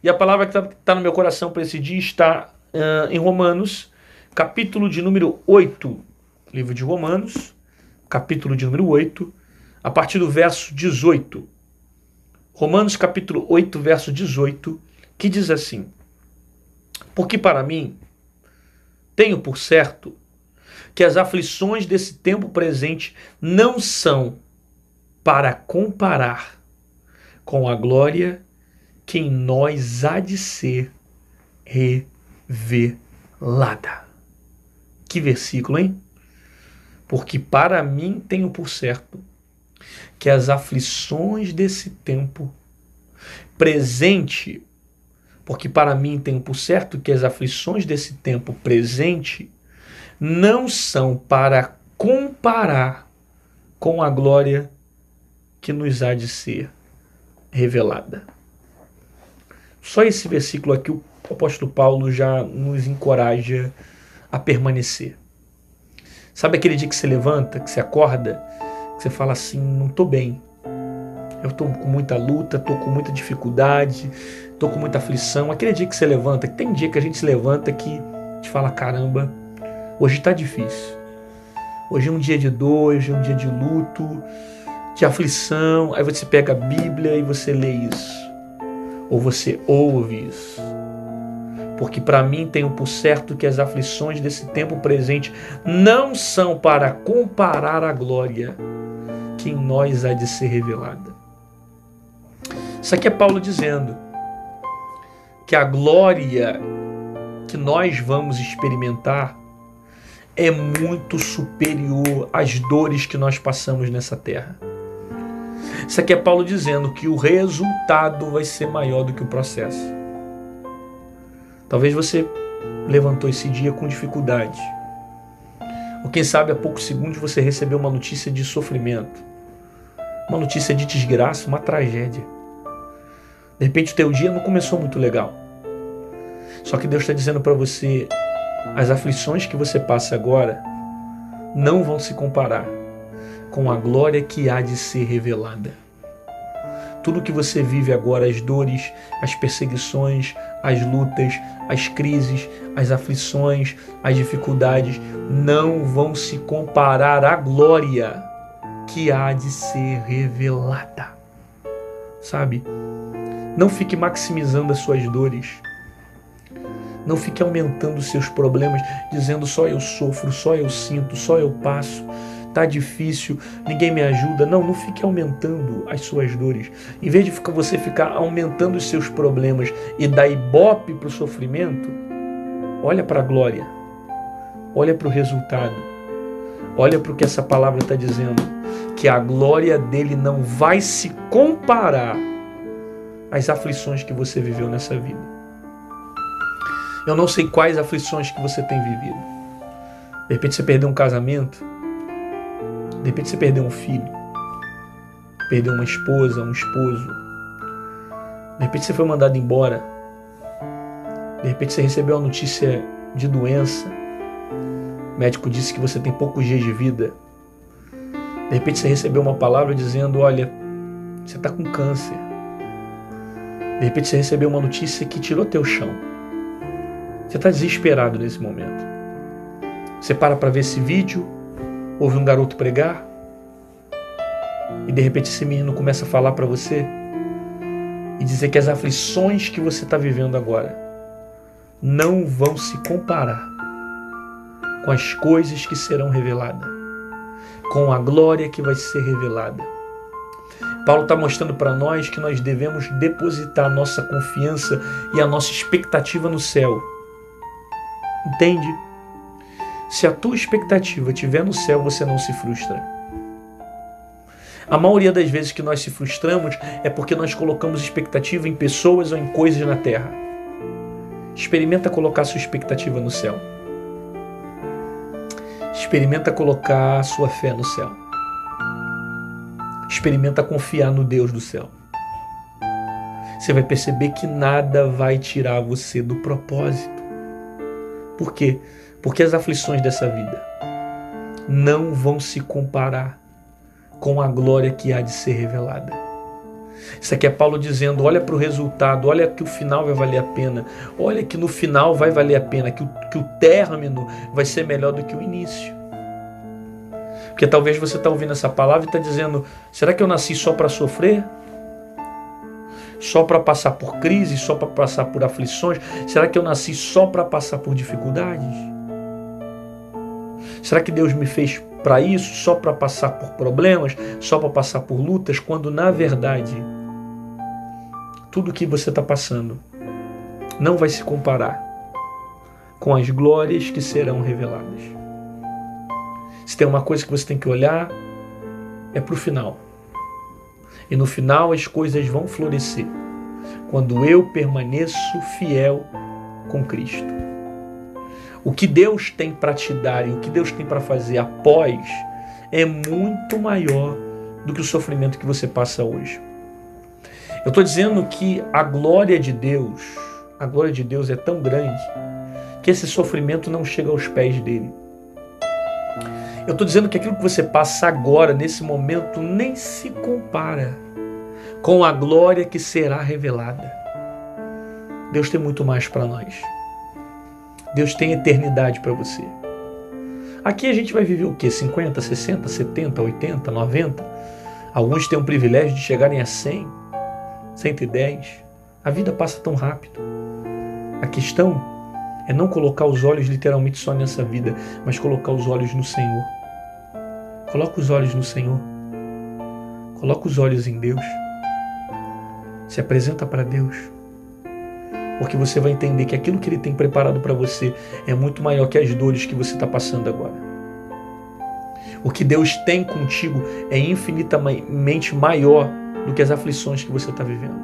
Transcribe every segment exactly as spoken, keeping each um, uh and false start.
E a palavra que está tá no meu coração para esse dia está uh, em Romanos, capítulo de número oito. Livro de Romanos, capítulo de número oito, a partir do verso dezoito. Romanos, capítulo oito, verso dezoito, que diz assim: porque para mim, tenho por certo que as aflições desse tempo presente não são para comparar com a glória que em nós há de ser revelada. Que versículo, hein? Porque para mim tenho por certo que as aflições desse tempo presente, porque para mim tenho por certo que as aflições desse tempo presente não são para comparar com a glória que nos há de ser revelada. Só esse versículo aqui o apóstolo Paulo já nos encoraja a permanecer. Sabe aquele dia que você levanta, que você acorda, que você fala assim, não estou bem. Eu estou com muita luta, estou com muita dificuldade, estou com muita aflição. Aquele dia que você levanta, que tem dia que a gente se levanta que te fala, caramba, hoje está difícil. Hoje é um dia de dor, hoje é um dia de luto, de aflição. Aí você pega a Bíblia e você lê isso. Ou você ouve isso. Porque para mim tenho por certo que as aflições desse tempo presente não são para comparar a glória que em nós há de ser revelada. Isso aqui é Paulo dizendo que a glória que nós vamos experimentar é muito superior às dores que nós passamos nessa terra. Isso aqui é Paulo dizendo que o resultado vai ser maior do que o processo. Talvez você levantou esse dia com dificuldade. Ou quem sabe há poucos segundos você recebeu uma notícia de sofrimento. Uma notícia de desgraça, uma tragédia. De repente o teu dia não começou muito legal. Só que Deus está dizendo para você, as aflições que você passa agora não vão se comparar com a glória que há de ser revelada. Tudo que você vive agora, as dores, as perseguições, as lutas, as crises, as aflições, as dificuldades, não vão se comparar à glória que há de ser revelada. Sabe? Não fique maximizando as suas dores. Não fique aumentando os seus problemas, dizendo só eu sofro, só eu sinto, só eu passo. Tá difícil, ninguém me ajuda. Não, não fique aumentando as suas dores. Em vez de você ficar aumentando os seus problemas e dar ibope para o sofrimento, olha para a glória, olha para o resultado, olha para o que essa palavra está dizendo, que a glória dele não vai se comparar às aflições que você viveu nessa vida. Eu não sei quais aflições que você tem vivido. De repente você perdeu um casamento, de repente você perdeu um filho, perdeu uma esposa, um esposo, de repente você foi mandado embora, de repente você recebeu uma notícia de doença, o médico disse que você tem poucos dias de vida, de repente você recebeu uma palavra dizendo, olha, você está com câncer, de repente você recebeu uma notícia que tirou teu chão, você está desesperado nesse momento, você para para ver esse vídeo, ouve um garoto pregar e de repente esse menino começa a falar para você e dizer que as aflições que você está vivendo agora não vão se comparar com as coisas que serão reveladas, com a glória que vai ser revelada. Paulo está mostrando para nós que nós devemos depositar a nossa confiança e a nossa expectativa no céu. Entende? Se a tua expectativa estiver no céu, você não se frustra. A maioria das vezes que nós se frustramos é porque nós colocamos expectativa em pessoas ou em coisas na terra. Experimenta colocar sua expectativa no céu. Experimenta colocar sua fé no céu. Experimenta confiar no Deus do céu. Você vai perceber que nada vai tirar você do propósito. Por quê? Porque as aflições dessa vida não vão se comparar com a glória que há de ser revelada. Isso aqui é Paulo dizendo, olha para o resultado, olha que o final vai valer a pena, olha que no final vai valer a pena, que o, que o término vai ser melhor do que o início. Porque talvez você está ouvindo essa palavra e está dizendo, será que eu nasci só para sofrer? Só para passar por crise, só para passar por aflições? Será que eu nasci só para passar por dificuldades? Será que Deus me fez para isso, só para passar por problemas, só para passar por lutas, quando na verdade tudo que você está passando não vai se comparar com as glórias que serão reveladas. Se tem uma coisa que você tem que olhar, é para o final. E no final as coisas vão florescer, quando eu permaneço fiel com Cristo. O que Deus tem para te dar e o que Deus tem para fazer após é muito maior do que o sofrimento que você passa hoje. Eu estou dizendo que a glória de Deus, a glória de Deus é tão grande que esse sofrimento não chega aos pés dele. Eu estou dizendo que aquilo que você passa agora, nesse momento, nem se compara com a glória que será revelada. Deus tem muito mais para nós. Deus tem eternidade para você. Aqui a gente vai viver o quê? cinquenta, sessenta, setenta, oitenta, noventa? Alguns têm o privilégio de chegarem a cem, cento e dez. A vida passa tão rápido. A questão é não colocar os olhos literalmente só nessa vida, mas colocar os olhos no Senhor. Coloca os olhos no Senhor. Coloca os olhos em Deus. Se apresenta para Deus. Porque você vai entender que aquilo que Ele tem preparado para você é muito maior que as dores que você está passando agora. O que Deus tem contigo é infinitamente maior do que as aflições que você está vivendo.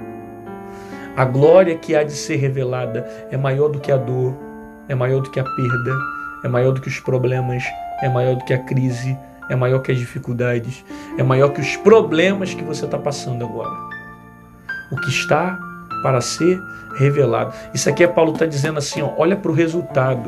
A glória que há de ser revelada é maior do que a dor, é maior do que a perda, é maior do que os problemas, é maior do que a crise, é maior que as dificuldades, é maior que os problemas que você está passando agora. O que está para ser revelado. Isso aqui é Paulo está dizendo assim, ó, olha para o resultado.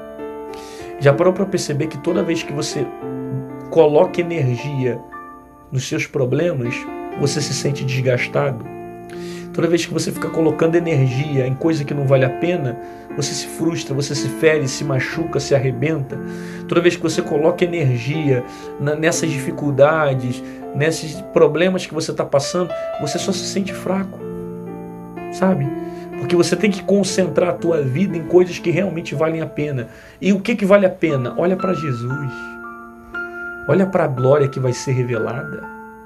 Já parou para perceber que toda vez que você coloca energia nos seus problemas, você se sente desgastado? Toda vez que você fica colocando energia em coisa que não vale a pena, você se frustra, você se fere, se machuca, se arrebenta. Toda vez que você coloca energia nessas dificuldades, nesses problemas que você está passando, você só se sente fraco, sabe? Porque você tem que concentrar a tua vida em coisas que realmente valem a pena. E o que, que vale a pena? Olha para Jesus. Olha para a glória que vai ser revelada,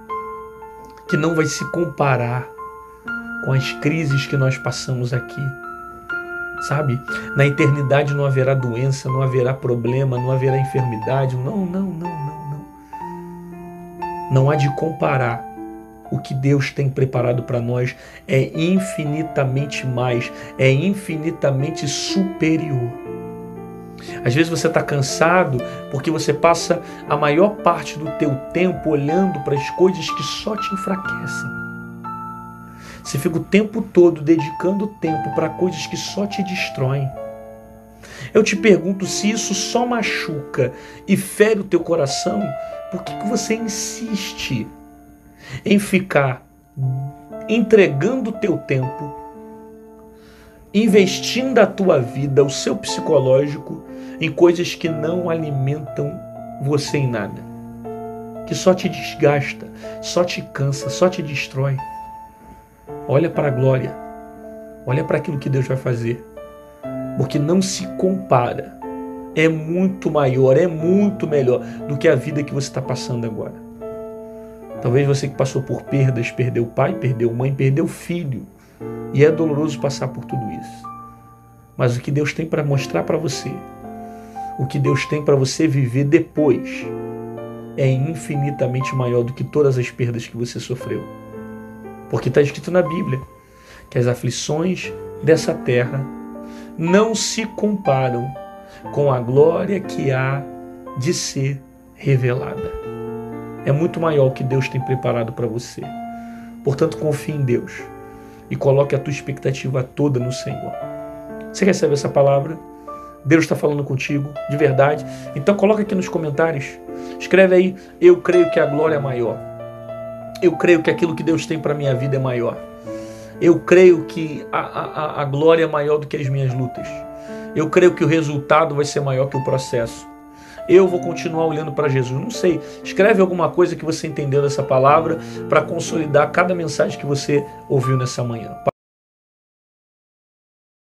que não vai se comparar com as crises que nós passamos aqui, sabe? Na eternidade não haverá doença, não haverá problema, não haverá enfermidade, não, não, não, não, não. Não há de comparar. O que Deus tem preparado para nós é infinitamente mais, é infinitamente superior. Às vezes você está cansado porque você passa a maior parte do teu tempo olhando para as coisas que só te enfraquecem. Você fica o tempo todo dedicando tempo para coisas que só te destroem. Eu te pergunto, se isso só machuca e fere o teu coração, por que que você insiste em ficar entregando o teu tempo, investindo a tua vida, o seu psicológico, em coisas que não alimentam você em nada, que só te desgasta, só te cansa, só te destrói? Olha para a glória, olha para aquilo que Deus vai fazer, porque não se compara, é muito maior, é muito melhor do que a vida que você está passando agora. Talvez você que passou por perdas, perdeu pai, perdeu mãe, perdeu filho, e é doloroso passar por tudo isso. Mas o que Deus tem para mostrar para você, o que Deus tem para você viver depois, é infinitamente maior do que todas as perdas que você sofreu. Porque está escrito na Bíblia que as aflições dessa terra não se comparam com a glória que há de ser revelada. É muito maior o que Deus tem preparado para você. Portanto, confie em Deus e coloque a tua expectativa toda no Senhor. Você recebe essa palavra? Deus está falando contigo, de verdade? Então coloca aqui nos comentários. Escreve aí, eu creio que a glória é maior. Eu creio que aquilo que Deus tem para a minha vida é maior. Eu creio que a, a, a glória é maior do que as minhas lutas. Eu creio que o resultado vai ser maior que o processo. Eu vou continuar olhando para Jesus. Não sei, escreve alguma coisa que você entendeu dessa palavra para consolidar cada mensagem que você ouviu nessa manhã.